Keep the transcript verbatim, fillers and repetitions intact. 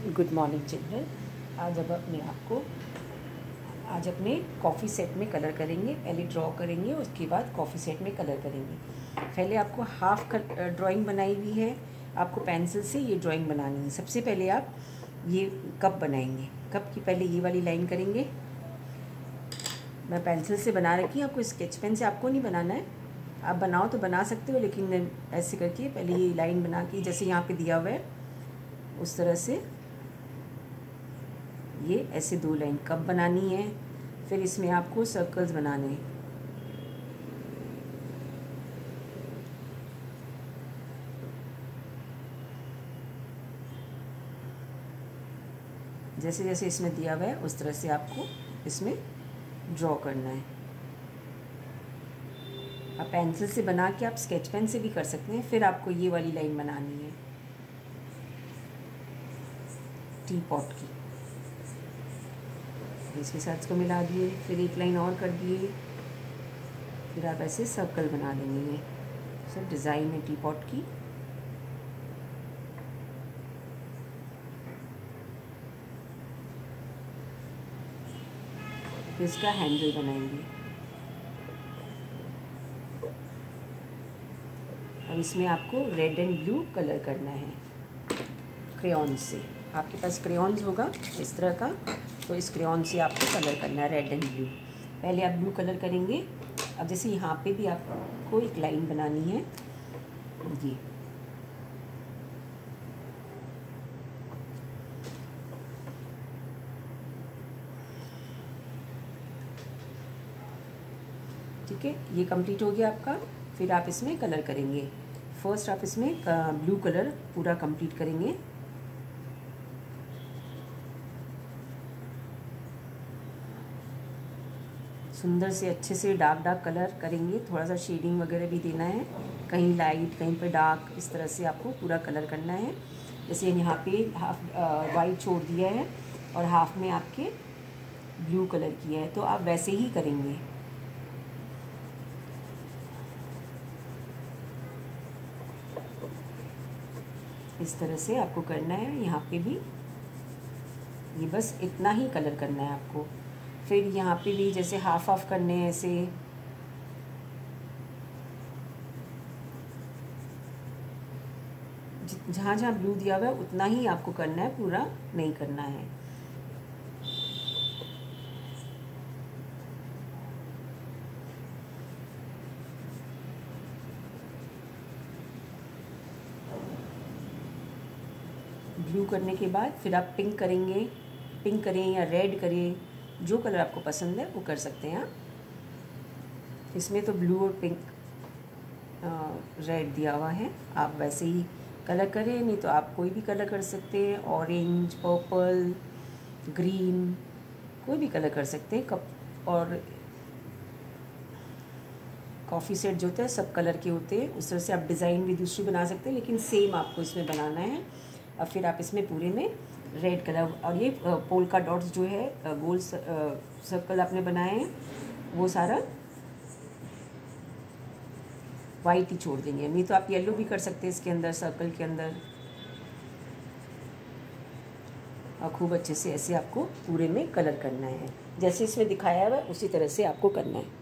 Good morning children. आज अब अपने आप को आज अपने कॉफ़ी सेट में कलर करेंगे। पहले ड्रॉ करेंगे, उसके बाद कॉफ़ी सेट में कलर करेंगे। पहले आपको हाफ ड्राइंग बनाई हुई है, आपको पेंसिल से ये ड्राइंग बनानी है। सबसे पहले आप ये कप बनाएंगे। कप की पहले ये वाली लाइन करेंगे। मैं पेंसिल से बना रखी हूँ, आपको स्केच पेन से आपको नहीं बनाना है। आप बनाओ तो बना सकते हो, लेकिन ऐसे करके पहले ये लाइन बना के जैसे यहाँ पे दिया हुआ है उस तरह से ये ऐसे दो लाइन कप बनानी है। फिर इसमें आपको सर्कल्स बनाने हैं। जैसे जैसे इसमें दिया हुआ है उस तरह से आपको इसमें ड्रॉ करना है। आप पेंसिल से बना के आप स्केच पेन से भी कर सकते हैं। फिर आपको ये वाली लाइन बनानी है टी पॉट की। इसके साथ इसको मिला दिए, फिर एक लाइन और कर दिए, फिर आप ऐसे सर्कल बना देंगे। ये सब डिज़ाइन है टी पॉट की। फिर इसका हैंडल बनाएंगे। अब इसमें आपको रेड एंड ब्लू कलर करना है क्रेयॉन से। आपके पास क्रेयॉन्स होगा इस तरह का, तो इस क्रेयॉन से आपको कलर करना है रेड एंड ब्लू। पहले आप ब्लू कलर करेंगे। अब जैसे यहाँ पे भी आपको एक लाइन बनानी है ये, ठीक है। ये कंप्लीट हो गया आपका। फिर आप इसमें कलर करेंगे। फर्स्ट आप इसमें ब्लू कलर पूरा कंप्लीट करेंगे। सुंदर से अच्छे से डार्क डार्क कलर करेंगे। थोड़ा सा शेडिंग वगैरह भी देना है, कहीं लाइट कहीं पे डार्क, इस तरह से आपको पूरा कलर करना है। जैसे यहाँ पे हाफ वाइट छोड़ दिया है और हाफ में आपके ब्लू कलर किया है, तो आप वैसे ही करेंगे। इस तरह से आपको करना है। यहाँ पे भी ये बस इतना ही कलर करना है आपको। फिर यहाँ पे भी जैसे हाफ हाफ करने हैं ऐसे। जहाँ जहाँ ब्लू दिया हुआ है उतना ही आपको करना है, पूरा नहीं करना है। ब्लू करने के बाद फिर आप पिंक करेंगे। पिंक करें या रेड करें, जो कलर आपको पसंद है वो कर सकते हैं आप। इसमें तो ब्लू और पिंक रेड दिया हुआ है, आप वैसे ही कलर करें, नहीं तो आप कोई भी कलर कर सकते हैं। ऑरेंज, पर्पल, ग्रीन, कोई भी कलर कर सकते हैं। कप और कॉफ़ी सेट जो होता है सब कलर के होते हैं। उस तरह से आप डिज़ाइन भी दूसरी बना सकते हैं, लेकिन सेम आपको इसमें बनाना है। और फिर आप इसमें पूरे में रेड कलर और ये पोल्का डॉट्स जो है गोल सर्कल आपने बनाए हैं वो सारा वाइट ही छोड़ देंगे। नहीं तो आप येलो भी कर सकते हैं इसके अंदर, सर्कल के अंदर। और खूब अच्छे से ऐसे आपको पूरे में कलर करना है, जैसे इसमें दिखाया हुआ है उसी तरह से आपको करना है।